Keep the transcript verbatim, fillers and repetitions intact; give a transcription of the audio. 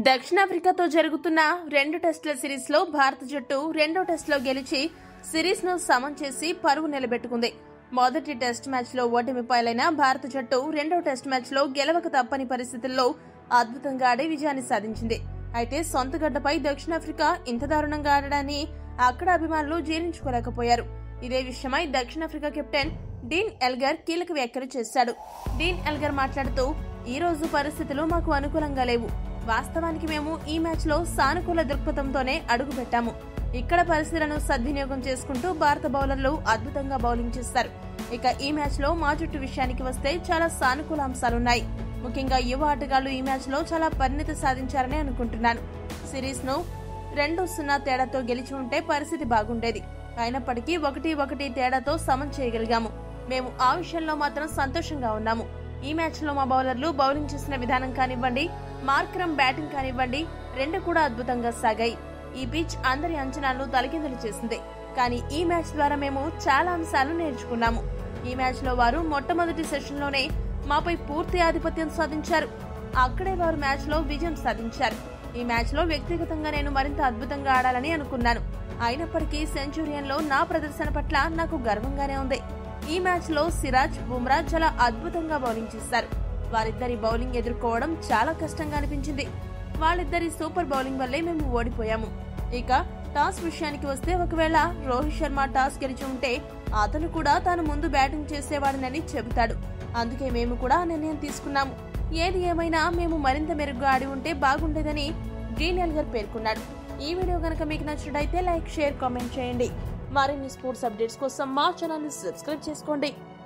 దక్షిణాఫ్రికాతో జరుగుతున్న రెండు టెస్టుల సిరీస్ లో భారత జట్టు రెండో టెస్ట్ లో గెలిచి సిరీస్ ను సమం చేసి పరువు నిలబెట్టుకుంది. మొదటి టెస్ట్ మ్యాచ్ లో ఓటమి పాలైన భారత జట్టు రెండో టెస్ట్ మ్యాచ్ లో గెలవక తప్పని పరిస్థితుల్లో అద్భుతంగా ఆడి విజయాన్ని సాధించింది. అయితే సొంత గడ్డపై దక్షిణాఫ్రికా ఇంత దారుణంగా ఆడడాన్ని అక్కడ అభిమానులు జీర్ణించుకోలేకపోయారు. ఇదే విషయమై దక్షిణాఫ్రికా కెప్టెన్ డీన్ ఎల్గర్ కీలక వ్యాఖ్యలు చేశాడు. డీన్ ఎల్గర్ మాట్లాడుతూ, ఈ రోజు పరిస్థితులు మాకు అనుకూలంగా లేవు. వాస్తవానికి మేము ఈ మ్యాచ్ లో సానుకూల దృక్పథంతోనే అడుగు పెట్టాము. ఇక్కడ పరిస్థితులను సద్వినియోగం చేసుకుంటూ భారత బౌలర్లు అద్భుతంగా బౌలింగ్ చేస్తారు. ఇక ఈ మ్యాచ్ లో మా జట్టు విషయానికి వస్తే చాలా సానుకూల అంశాలున్నాయి. ముఖ్యంగా యువ ఆటగాళ్లు ఈ మ్యాచ్ లో చాలా పరిణితి సాధించారని అనుకుంటున్నాను. సిరీస్ ను రెండు సున్నా తేడాతో గెలిచి ఉంటే పరిస్థితి బాగుండేది. అయినప్పటికీ ఒకటి ఒకటి తేడాతో సమం చేయగలిగాము. మేము ఆ విషయంలో మాత్రం సంతోషంగా ఉన్నాము. ఈ మ్యాచ్ లో మా బౌలర్లు బౌలింగ్ చేసిన విధానం కానివ్వండి, మార్క్రమ్ బ్యాటింగ్ కానివ్వండి, రెండు కూడా అద్భుతంగా సాగాయి. ఈ పిచ్ అందరి అంచనాలను తలకిందులు చేసింది. కానీ ఈ మ్యాచ్ ద్వారా మేము చాలా అంశాలు నేర్చుకున్నాము. ఈ మ్యాచ్ లో వారు మొట్టమొదటి సెషన్ లోనే మాపై పూర్తి ఆధిపత్యం సాధించారు. అక్కడే వారు మ్యాచ్ లో విజయం సాధించారు. ఈ మ్యాచ్ లో వ్యక్తిగతంగా నేను మరింత అద్భుతంగా ఆడాలని అనుకున్నాను. అయినప్పటికీ సెంచురియన్ లో నా ప్రదర్శన పట్ల నాకు గర్వంగానే ఉంది. ఈ మ్యాచ్ లో సిరాజ్, బుమ్రా చాలా అద్భుతంగా బౌలింగ్ చేశారు. వారిద్దరి బౌలింగ్ ఎదుర్కోవడం చాలా కష్టంగా అనిపించింది. వాళ్ళిద్దరి సూపర్ బౌలింగ్ వల్లే మేము ఓడిపోయాము. ఇక టాస్ విషయానికి వస్తే, ఒకవేళ రోహిత్ శర్మ టాస్ గెలిచి ఉంటే అతను కూడా తాను ముందు బ్యాటింగ్ చేసేవాడనని చెబుతాడు. అందుకే మేము కూడా నిర్ణయం తీసుకున్నాము. ఏది ఏమైనా మేము మరింత మెరుగ్గా ఆడి ఉంటే బాగుండేదని డీన్ ఎల్గర్ పేర్కొన్నాడు. ఈ వీడియో గనక మీకు నచ్చినట్లయితే లైక్, షేర్, కామెంట్ చేయండి. మరిన్ని స్పోర్ట్స్ అప్డేట్స్ కోసం మా ఛానల్ ని సబ్స్క్రైబ్ చేసుకోండి.